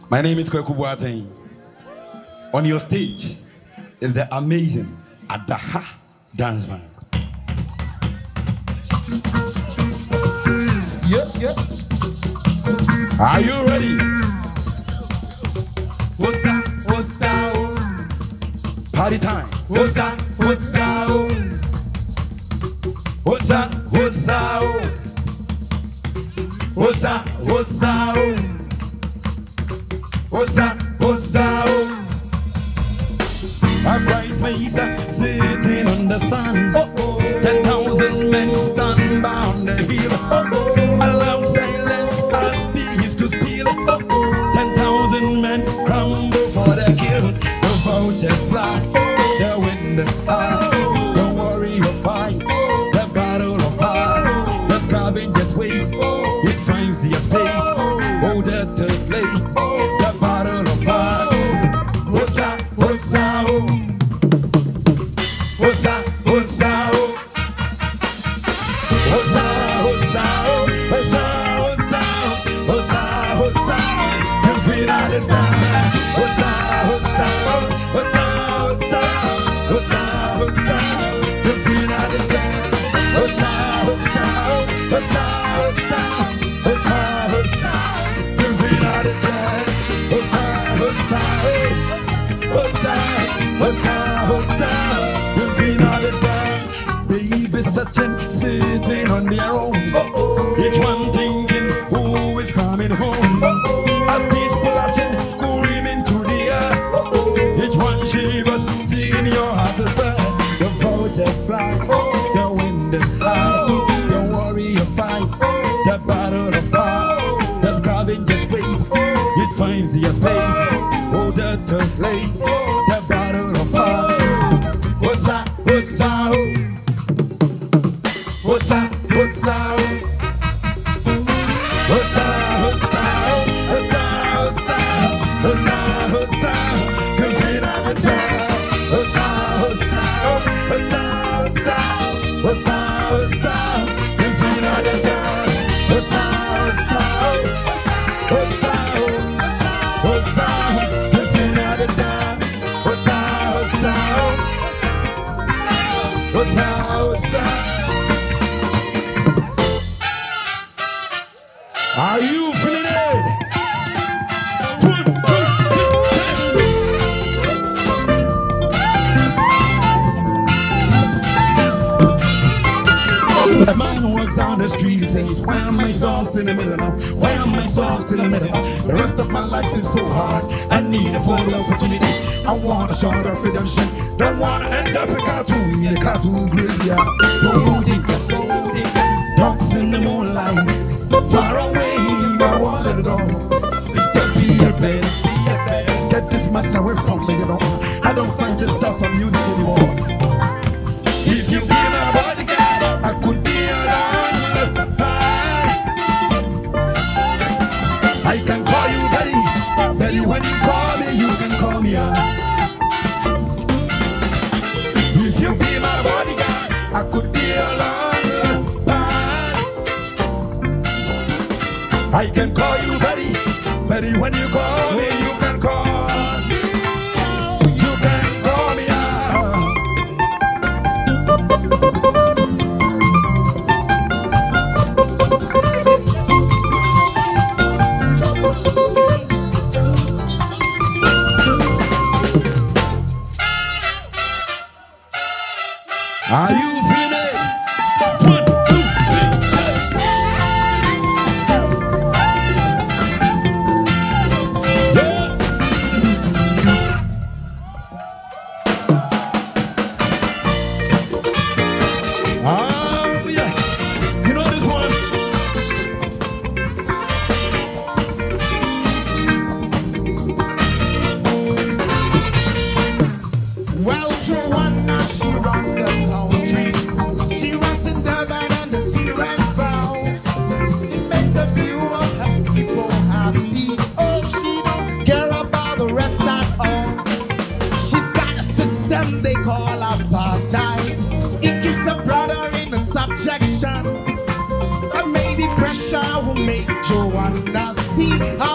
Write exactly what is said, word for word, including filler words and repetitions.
My name is Kweku Boateng. On your stage is the amazing Adaha dance band. Yep, yep. Are you ready? Hosa, Hosa, oh. Party time. Hosa, Hosa, oh. Hosa, Hosa, oh. Hosa, Hosa, oh. Hosa, Hosa, oh. Accra is my Isa, sitting on the sun. Oh, oh. Ten thousand men stand by on the hill. Oh, oh. Allow silence and peace to spill. Oh, oh. Ten thousand men crumble for the kill. The vulture fly, the wind is high. Don't worry, you'll fight the battle of fire. The scavengers wait, it finds the escape. Oh, death is late, the battle of fire. Hosa, Hosa, oh. Hosa, Hosa, oh. Hosa, Hosa, oh. Hosa, Hosa, Hosa, Hosa. You feel out of time. Hosa, Hosa, oh. Hosa, Hosa, Hosa, Hosa. You feel out of time. Hosa, Hosa, oh. Hosa, Hosa, Hosa, Hosa. You feel out of time. Hosa, Hosa, oh. Hosa, Hosa, Hosa. You feel out of time. Baby searching, sitting on their own. Each one thinking who is coming home. As people are screaming to the air. Each one shivers, seeing your heart is sad. The vulture fly, the wind is high. Don't worry, you fight the battle of power. The scavengers wait, it finds the escape. Oh, the turns late, the battle of power. Hosa, Hosa, oh. Hosa, Hosa, oh. Hosa, Hosa, oh. Hosa, Hosa, Hosa, Hosa. Come straight out the door. Hosa, Hosa, oh. Hosa, Hosa, Hosa, Hosa. Come straight out the door. Hosa, Hosa, oh. Hosa, oh. Hosa, come straight out the door. Hosa, Hosa, oh. Hosa, Hosa. Are you feeling it? One, two, three. The man walks down the street, he says, why am I soft in the middle now? Why am I soft in the middle now? The rest of my life is so hard. I need a full opportunity. I want a short of redemption. Don't want to end up a cartoon in a cartoon graveyard. Don't dig, don't dig. Dogs in the moonlight, far away, I won't let it go. It's the beer bed. Get this mess away from me, you know. I don't find this stuff I'm using anymore. If you be my bodyguard, I could be around the spy. I can call you Betty, Betty. When you call me, you can call me out. If you be my bodyguard, I could be around the spy. I can call you Betty, Betty. When you call me, you can call me. You can call me out. Are you feeling it? One, two, three, seven. Oh yeah, you know this one. Well, Joanna, she runs a country. She runs in Durban and the T-Rex bow. She makes a few of her people happy. Oh, she don't care about the rest at all. She's got a system they call apartheid. It keeps her brother in a subjection. But maybe pressure will make Joanna see how